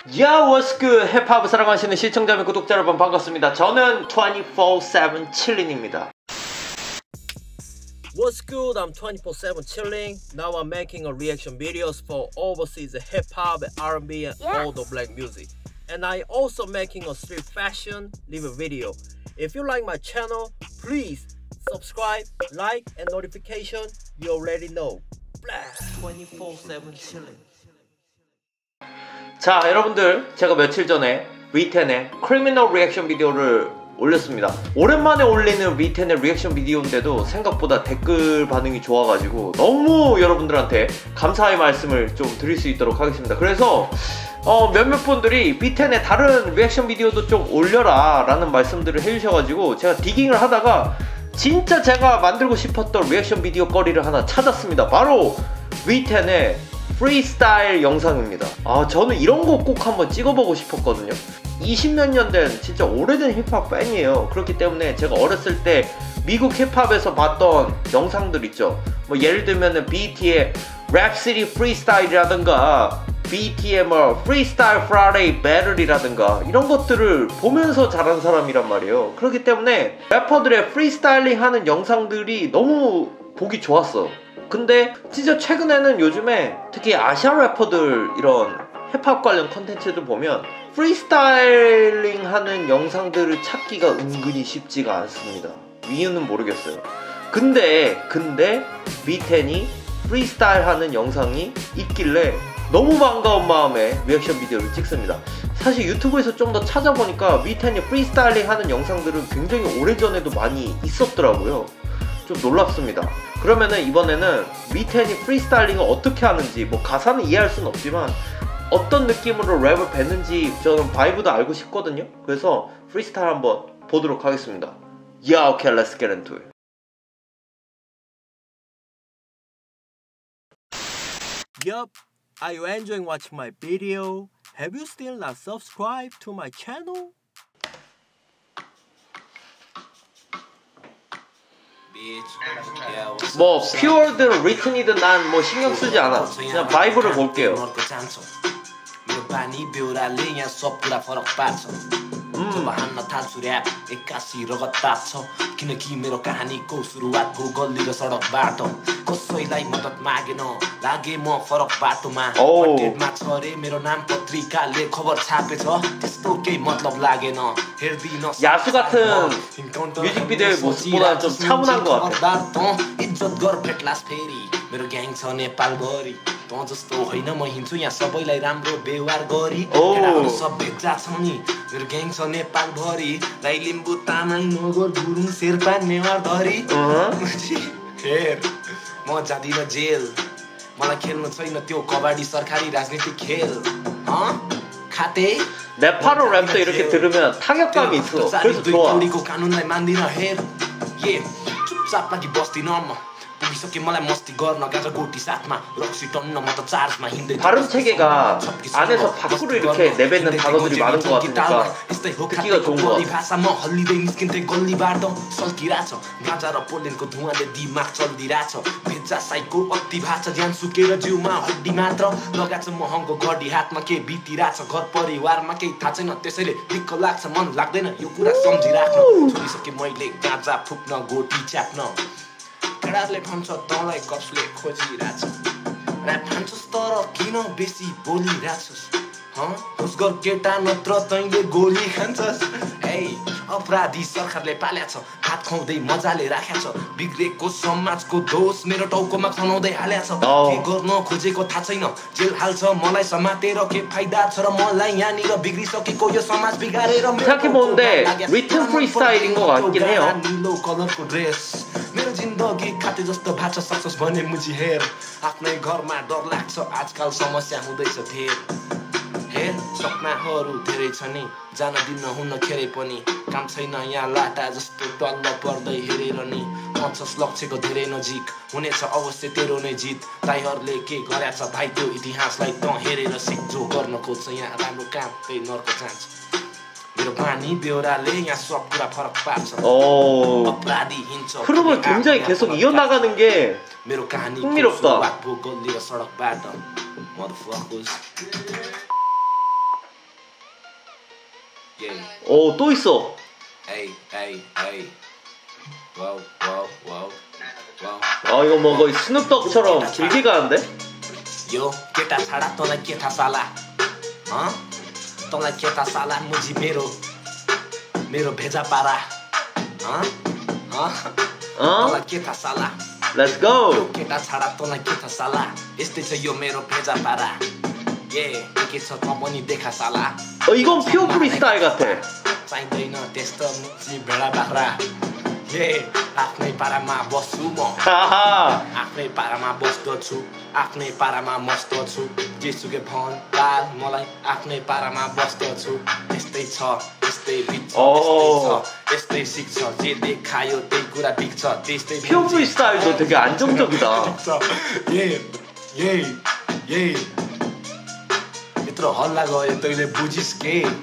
Yo, what's good? 힙합을 사랑하시는 시청자 및 구독자 여러분 반갑습니다. 저는 24/7 칠린입니다. What's good? I'm 24/7 chilling. Now I'm making a reaction videos for overseas hip hop, R&B, and all the black music. And I also making a street fashion live video. If you like my channel, please subscribe, like, and notification. You already know. 24/7 chilling. 자, 여러분들, 제가 며칠 전에 위텐의 크리미널 리액션 비디오를 올렸습니다. 오랜만에 올리는 위텐의 리액션 비디오인데도 생각보다 댓글 반응이 좋아가지고 너무 여러분들한테 감사의 말씀을 좀 드릴 수 있도록 하겠습니다. 그래서 몇몇 분들이 위텐의 다른 리액션 비디오도 좀 올려라 라는 말씀들을 해주셔가지고 제가 디깅을 하다가 진짜 제가 만들고 싶었던 리액션 비디오 거리를 하나 찾았습니다. 바로 위텐의 프리스타일 영상입니다. 저는 이런 거 꼭 한번 찍어보고 싶었거든요. 20몇 년 된 진짜 오래된 힙합 팬이에요. 그렇기 때문에 제가 어렸을 때 미국 힙합에서 봤던 영상들 있죠. 뭐 예를 들면은 BET의 랩시티 프리스타일이라든가 BET의 뭐 프리스타일 프라이데이 배틀이라든가 이런 것들을 보면서 자란 사람이란 말이에요. 그렇기 때문에 래퍼들의 프리스타일링 하는 영상들이 너무 보기 좋았어. 근데 진짜 최근에는 요즘에 특히 아시아 래퍼들 이런 힙합 관련 컨텐츠들 보면 프리스타일링 하는 영상들을 찾기가 은근히 쉽지가 않습니다. 이유는 모르겠어요. 근데 위텐이 프리스타일 하는 영상이 있길래 너무 반가운 마음에 리액션 비디오를 찍습니다. 사실 유튜브에서 좀 더 찾아보니까 위텐이 프리스타일링 하는 영상들은 굉장히 오래전에도 많이 있었더라고요. 좀 놀랍습니다. 그러면은 이번에는 위텐이 프리스타일링을 어떻게 하는지, 뭐 가사는 이해할 순 없지만 어떤 느낌으로 랩을 뱉는지 저는 바이브도 알고 싶거든요. 그래서 프리스타일 한번 보도록 하겠습니다. Yeah, okay, let's get into it. Yup, are you enjoying watching my video? Have you still not subscribed to my channel? 뭐 퓨어든 리튼이든 난 뭐 신경 쓰지 않아. 그냥 바이브를 볼게요. जब हान्न थाल्छु ऱ्याप एक्कासी रगत तात्छ किनकि मेरो कहानीको सुरुवात हो गल्ली र सडक बाटो कसैलाई मद्दत मागेन लागे म फरक बाटोमा पटेटमा छ रे मेरो नाम पत्रिकाले खबर छापेछ त्यस्तो केही मतलब लागेन हेर्दिन 야수 같은 뮤직비디오의 모습보다 좀 차분한 것 같아. इज्जत गर भेट्लास फेरि मेरो ग्याङ छ नेपालभरि तँ जस्तो होइन म हिँड्छु यहाँ सबैलाई राम्रो व्यवहार गरी केटाहरू सब भेट्ला छ नि मेरो ग्याङ छ नेपालभरि राई लिम्बू तामाङ नगर गुरुङ शेर्पा नेवार धरी हेर म जाँदिन जेल मलाई खेल्नु छैन त्यो कबड्डी सरकारी राजनीतिक खेल खाते 네파로 랩도 이렇게 들으면 타격감이 있어. 그래서 좋아. कानुनलाई मान्दिन हेर चुपचाप लागि बस्दिन म पुगिसके मलाई मस्ती गर्न गाजा गोटी साथमा रक्सी टन्न म त चार्जमा हिँड्दै 발음 체계가 안에서 밖으로 이렇게 내뱉는 단어들이 많은 것 같으니까 듣기가 좋은 것 같아. भाषामा हल्लिँदै निस्किन्थे गल्लीबाट सल्किरहेछ गाजा र पोलेनको धुवाले दिमाग चल्दिरहेछ भेजा साइको अति भाषा ज्यान सुकेर जिउमा हड्डी मात्र लगाछ महँगो घडी हातमा के बितिरहेछ घर परिवारमा केही थाहा छैन त्यसैले दिक्क लाग्छ मन लाग्दैन यो कुरा सम्झिराख्नु छोडिसके मैले गाजा फुक्न गोटी च्याप्न केटाहरूले भन्छ तँलाई कसले खोजिरहेछ ऱ्याप खान्छस् तर किन बेसी बोलिरहेछस् होस् गर केटा नत्र तैँले गोली खान्छस् अपराधी सरकारले पाल्याछ हात खुवाउँदै मजाले राख्याछ बिग्रेको समाजको दोष मेरो टाउकोमा खनाउँदै हाल्याछ के गर्न खोजेको थाहा छैन जेल हाल्छ मलाई समातेर के फाइदा छ र मलाई यहाँनिर बिग्रिसकेको यो समाज बिगारेर 생각해보는데 리튼 프리스타일인 것 같긴 해요. निलो कलरको ड्रेस मेरो जिन्दगी खाते जस्तो भाछ सक्छस् भने मुजी हेर आफ्नै घरमा डर लाग्छ आजकल समस्या हुँदैछ धेर हेर सपनाहरू धेरै छ नि जान दिन हुन खेरे पनि काम छैन यहाँ लाटा जस्तो टल्ल पर्दै हेरेर नि पछस लक्ष्यको धेरै नजिक हुनेछ अवश्य तेरो नै जित ताईहरूले के गरेछ भाइ त्यो इतिहासलाई तँ हेरेर सिक जो गर्न खोज्छ यहाँ राम्रो काम त्यही नर्क जान्छ मेरो बानी बेहोराले यहाँ सब कुरा फरक पार्छ अपराधी हिँड्छ 흐름을 굉장히 계속 이어나가는 게 मेरो कहानी 흥미롭다. गल्ली र सडकबाट motherfuckers 오, 또 있어. 에이 에이 에이 와우 와우 와우 와우 아, 이거 뭐 거의 스눕독처럼 길게 가는데? यो केटा छाडा तँलाई के थाहा साला तँलाई के थाहा साला मुजी मेरो भेजा पारा तँलाई के थाहा साला Let's go. केटा छाडा तँलाई के थाहा साला यस्तै छ यो मेरो भेजा पारा के छ त पनि देखा साला 이건 피오 프리스타일 같아. चाहिँदैन त्यस्तो मुजी भेडा बाख्रा आफ्नै पारामा बस्छु म 하하. आफ्नै पारामा बस्दछु आफ्नै पारामा मस्त छु जेसुकै भन ताल मलाई आफ्नै पारामा बस्दछु यस्तै छ यस्तै बित्छ यस्तै सिक्छ जे देखायो त्यही कुरा बिग्छ त्यस्तै 피오 프리스타일도 되게 안정적이다. यत्रो हल्ला गयो तैँले बुझिस्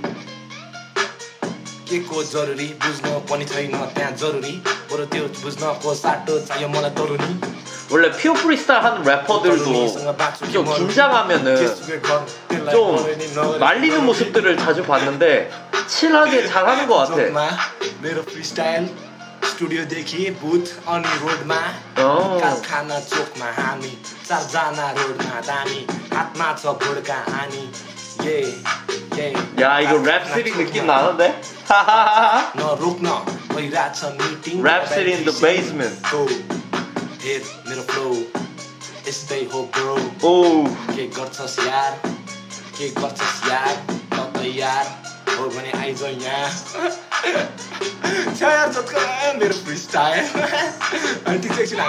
के को जरुरी बुझ्न पनि छैन त्यहाँ जरुरी बरु त्यो बुझ्नको साटो चाहियो मलाई तरुनी 원래 피오 프리스타일 하는 래퍼들도 좀 긴장하면은 좀 말리는 모습들을 자주 봤는데 칠하게 잘하는 것 같아. मेरो फ्रिस्टाइल स्टुडियोदेखि बुथ अनि रोडमा कारखाना चोकमा हामी चारजना रोडमा दामी हातमा छ भोडका हानी 야, 이거 랩시리 느낌 나는데? नरोक्न भइरहेछ मिटिङ 랩시리 in the basement. हेर मेरो फ्लो यस्तै हो ब्रो के गर्छस् यार त तयार हो भने आइज यहाँ छ यार जत्को मेरो फ्रिस्टाइल अनि ठिक छ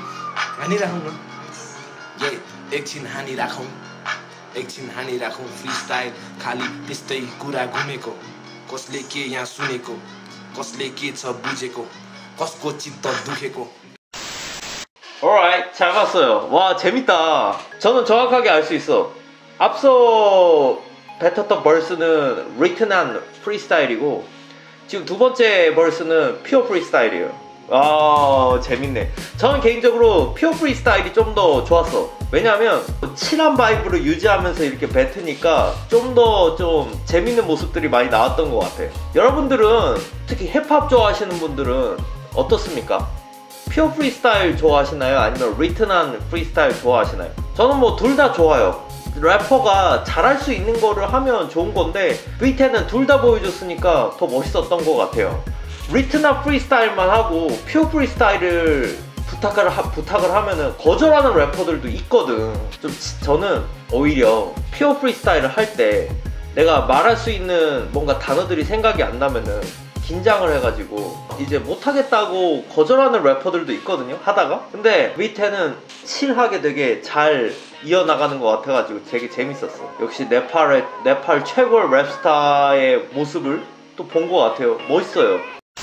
एकछिन हानिराखौँ फ्रिस्टाइल खाली त्यस्तै कुरा घुमेको कसले के यहाँ सुनेको कसले के छ बुझेको कसको चित्त दुखेको Alright, 잘 봤어요. 와, 재밌다. 저는 정확하게 알 수 있어. 앞서 뱉었던 벌스는 리튼한 프리스타일이고 지금 두 번째 벌스는 피어 프리스타일이에요. 아, 재밌네. 저는 개인적으로 피어 프리스타일이 좀 더 좋았어. 왜냐면 칠한 바이브를 유지하면서 이렇게 뱉으니까 좀 더 좀 재밌는 모습들이 많이 나왔던 것 같아. 여러분들은 특히 힙합 좋아하시는 분들은 어떻습니까? 피어 프리스타일 좋아하시나요? 아니면 리튼한 프리스타일 좋아하시나요? 저는 뭐 둘 다 좋아요. 래퍼가 잘할 수 있는 거를 하면 좋은 건데 V10은 둘 다 보여줬으니까 더 멋있었던 것 같아요. 리튼한 프리스타일만 하고 피어 프리스타일을 부탁을 하면은 거절하는 래퍼들도 있거든. 저는 오히려 피어 프리스타일을 할 때 내가 말할 수 있는 뭔가 단어들이 생각이 안 나면은 긴장을 해가지고 이제 못하겠다고 거절하는 래퍼들도 있거든요, 하다가. 근데 V10은 칠하게 되게 잘 이어나가는 것 같아가지고 되게 재밌었어. 역시 네팔 최고의 랩스타의 모습을 또 본 것 같아요. 멋있어요.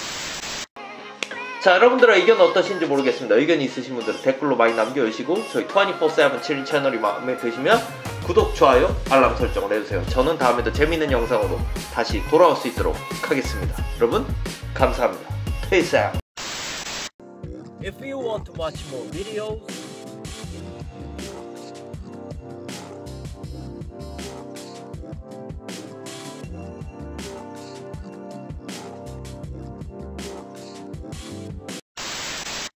자, 여러분들의 의견은 어떠신지 모르겠습니다. 의견이 있으신 분들은 댓글로 많이 남겨주시고 저희 24/7 칠린 채널이 마음에 드시면 구독, 좋아요, 알람 설정을 해주세요. 저는 다음에도 재밌는 영상으로 다시 돌아올 수 있도록 하겠습니다. 여러분, 감사합니다. Peace out. If you want to watch more videos,